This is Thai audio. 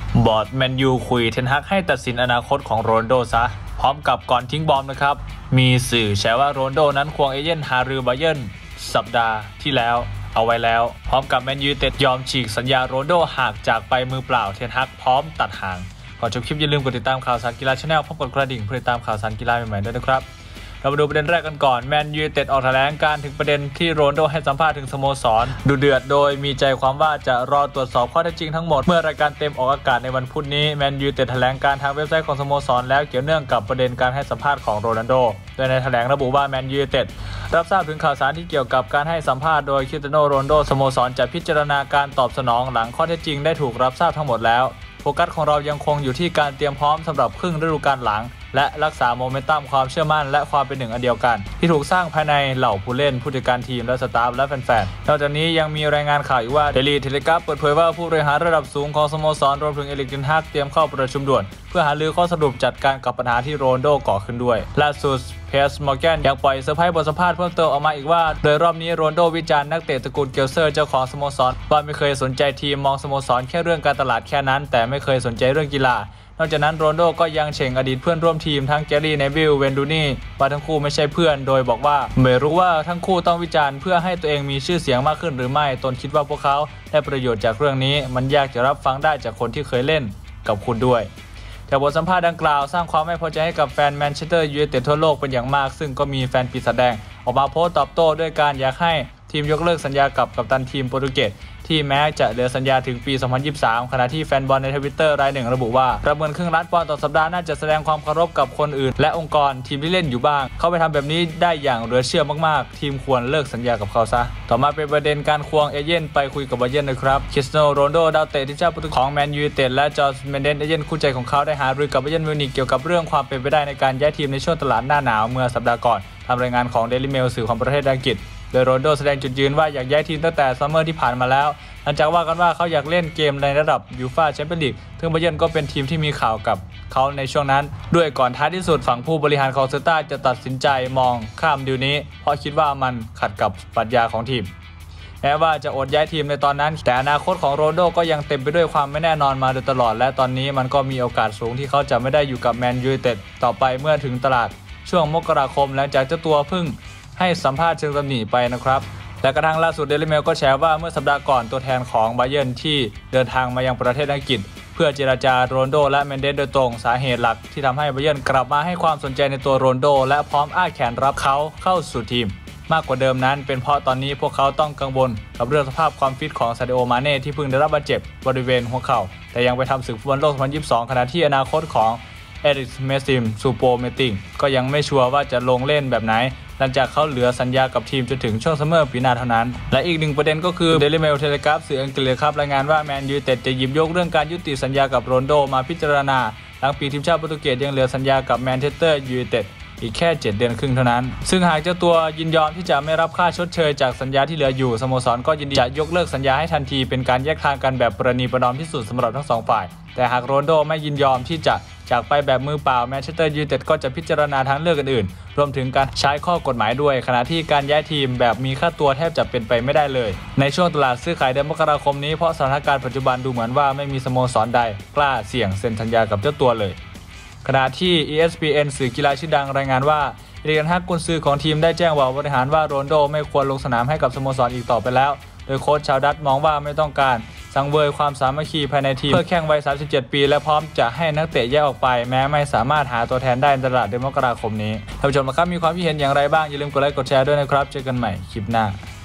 บอร์ดแมนยูคุยเทนฮักให้ตัดสินอนาคตของโรนัลโดซะพร้อมกับก่อนทิ้งบอมนะครับมีสื่อแชร์ว่าโรนัลโดนั้นควงเอเย่นหารือไบเยิร์นสัปดาห์ที่แล้วเอาไว้แล้วพร้อมกับแมนยูเต็ดยอมฉีกสัญญาโรนัลโดหากจากไปมือเปล่าเทนฮักพร้อมตัดห่างก่อนจบคลิปอย่าลืมกดติดตามข่าวสารกีฬาชาแนลพร้อมกดกระดิ่งเพื่อติดตามข่าวสารกีฬาใหม่ๆด้วยนะครับเรามาดูประเด็นแรกกันก่อนแมนยูเต็ดออกแถลงการถึงประเด็นที่โรนัลโดให้สัมภาษณ์ถึงสโมสรดูเดือดโดยมีใจความว่าจะรอตรวจสอบข้อเท็จจริงทั้งหมดเมื่อรายการเต็มออกอากาศในวันพุธนี้แมนยูเต็ดแถลงการทางเว็บไซต์ของสโมสรแล้วเกี่ยวเนื่องกับประเด็นการให้สัมภาษณ์ของโรนัลโดโดยในแถลงระบุว่าแมนยูเต็ดรับทราบถึงข่าวสารที่เกี่ยวกับการให้สัมภาษณ์โดยคริสเตียโนโรนัลโดสโมสรจะพิจารณาการตอบสนองหลังข้อเท็จจริงได้ถูกรับทราบทั้งหมดแล้วโฟกัสของเรายังคงอยู่ที่การเตรียมพร้อมสำหรับครึ่งฤดูกาลหลังและรักษาโมเมนตัมความเชื่อมั่นและความเป็นหนึ่งอันเดียวกันที่ถูกสร้างภายในเหล่าผู้เล่นผู้จัดการทีมและสตาฟและแฟนๆนอกจากนี้ยังมีรายงานข่าวอีกว่าเดลีเทเลกราฟเปิดเผยว่าผู้บริหารระดับสูงของสโมสรรวมถึงเอริก เทนฮักเตรียมเข้าประชุมด่วนเพื่อหารือข้อสรุปจัดการกับปัญหาที่โรนัลโดก่อขึ้นด้วยล่าสุดเพร์สมอร์แกนยังปล่อยเซอร์ไพรส์บทสัมภาษณ์เพิ่มเติมออกมาอีกว่าโดยรอบนี้โรนัลโดวิจารณ์นักเตะตระกูลเกลเซอร์เจ้าของสโมสรว่าไม่เคยสนใจทีมมองสโมสรแค่เรื่องการตลาดแค่นั้นแต่ไม่เคยสนใจเรื่องกีฬานอกจากนั้นโรนัลโดก็ยังเฉ่งอดีตเพื่อนร่วมทีมทั้งแกรี่เนวิลเวนดูนี่ว่าทั้งคู่ไม่ใช่เพื่อนโดยบอกว่าไม่รู้ว่าทั้งคู่ต้องวิจารณ์เพื่อให้ตัวเองมีชื่อเสียงมากขึ้นหรือไม่ตนคิดว่าพวกเขาได้ประโยชน์จากเรื่องนี้มันยากจะรับฟังได้จากคนที่เคยเล่นกับคุณด้วยจากบทสัมภาษณ์ดังกล่าวสร้างความไม่พอใจให้กับแฟนแมนเชสเตอร์ยูไนเต็ดทั่วโลกเป็นอย่างมากซึ่งก็มีแฟนปีศาจแดงออกมาโพสต์ตอบโต้ด้วยการอยากให้ทีมยกเลิกสัญญากับกัปตันทีมโปรตุเกสที่แม้จะเหลือสัญญาถึงปี 2023 ขณะที่แฟนบอลในทวิตเตอร์รายหนึ่งระบุว่าประเมินครึ่งล้านปอนด์ต่อสัปดาห์น่าจะแสดงความเคารพกับคนอื่นและองค์กรทีมที่เล่นอยู่บ้างเขาไปทำแบบนี้ได้อย่างเหลือเชื่อมากๆทีมควรเลิกสัญญากับเขาซะต่อมาเป็นประเด็นการควงเอเย่นไปคุยกับไบเยิร์นนะครับคริสเตียโนโรนัลโดดาวเตะทีมชาติโปรตุเกสของแมนยูไนเต็ดและจอร์จเมนเดสเอเย่นคู่ใจของเขาได้หารือกับไบเยิร์นมิวนิกเกี่ยวกับเรื่องความเป็นไปได้ในการย้ายทีมในช่วงตลาดหน้าหนาวเมื่อสัปดาห์ก่อนตามรายงานของเดลิเมลสื่อของประเทศอังกฤษโดยโรนัลโดแสดงจุดยืนว่าอยากย้ายทีมตั้งแต่ซัมเมอร์ที่ผ่านมาแล้วหลังจากว่ากันว่าเขาอยากเล่นเกมในระดับยูฟ่าแชมเปี้ยนลีกซึ่งไบเยิร์นก็เป็นทีมที่มีข่าวกับเขาในช่วงนั้นด้วยก่อนท้ายที่สุดฝั่งผู้บริหารของเซอร์ต้าจะตัดสินใจมองข้ามดีลนี้เพราะคิดว่ามันขัดกับปรัชญาของทีมแม้ว่าจะอดย้ายทีมในตอนนั้นแต่อนาคตของโรนัลโดก็ยังเต็มไปด้วยความไม่แน่นอนมาโดยตลอดและตอนนี้มันก็มีโอกาสสูงที่เขาจะไม่ได้อยู่กับแมนยูไนเต็ดต่อไปเมื่อถึงตลาดช่วงมกราคมหลังจากเจ้าตัวเพิ่งให้สัมภาษณ์เชิงตำหนิไปนะครับและกระทั่งล่าสุดเดลิเมลก็แชร์ว่าเมื่อสัปดาห์ก่อนตัวแทนของไบเยิร์นที่เดินทางมายังประเทศอังกฤษเพื่อเจรจาโรนัลโดและเมนเดสโดยตรงสาเหตุหลักที่ทำให้ไบเยิร์นกลับมาให้ความสนใจในตัวโรนัลโดและพร้อมอ้าแขนรับเขาเข้าสู่ทีมมากกว่าเดิมนั้นเป็นเพราะตอนนี้พวกเขาต้องกังวลกับเรื่องสภาพความฟิตของซาดิโอ มาเน่ที่เพิ่งได้รับบาดเจ็บบริเวณหัวเข่าแต่ยังไปทำศึกฟุตบอลโลก 2022 ขณะที่อนาคตของเอริก เมซิม ซูโปเมติงก็ยังไม่ชัวร์ว่าจะลงเล่นแบบไหนหลังจากเขาเหลือสัญญากับทีมจนถึงช่วงซัมเมอร์ปีหน้าเท่านั้นและอีกหนึ่งประเด็นก็คือ Daily Mail Telegraph สื่ออังกฤษครับรายงานว่าแมนยูไนเต็ดจะหยิบยกเรื่องการยุติสัญญากับโรนัลโดมาพิจารณาหลังปีทีมชาติโปรตุเกสยังเหลือสัญญากับแมนเชสเตอร์ยูไนเต็ดอีกแค่7 เดือนครึ่งเท่านั้นซึ่งหากเจ้าตัวยินยอมที่จะไม่รับค่าชดเชยจากสัญญาที่เหลืออยู่สโมสรก็ยินดีจะยกเลิกสัญญาให้ทันทีเป็นการแยกทางกันแบบประนีประนอมที่สุดสำหรับทั้งสองฝ่ายแต่หากโรนัลโดไม่ยินยอมที่จะจากไปแบบมือเปล่าแมนเชสเตอร์ยูไนเต็ดก็จะพิจารณาทางเลือกอื่นๆรวมถึงการใช้ข้อกฎหมายด้วยขณะที่การย้ายทีมแบบมีค่าตัวแทบจะเป็นไปไม่ได้เลยในช่วงตลาดซื้อขายเดือนมกราคมนี้เพราะสถานการณ์ปัจจุบันดูเหมือนว่าไม่มีสโมสรใดกล้าเสี่ยงเซ็นสัญญากับเจ้าตัวเลยขณะที่ ESPN สื่อกีฬาชื่อดังรายงานว่าเอริก เทนฮักกุนซือของทีมได้แจ้งว่าบริหารว่าโรนัลโดไม่ควรลงสนามให้กับสโมสรอีกต่อไปแล้วโดยโค้ชชาวดัตช์มองว่าไม่ต้องการสังเวยความสามัคคีภายในทีมเพื่อแข่งวัย 37 ปีและพร้อมจะให้นักเตะแยกออกไปแม้ไม่สามารถหาตัวแทนได้ในตลาดเดือนมกราคมนี้ท่านผู้ชมครับมีความคิดเห็นอย่างไรบ้างอย่าลืมกดไลค์กดแชร์ด้วยนะครับเจอกันใหม่คลิปหน้า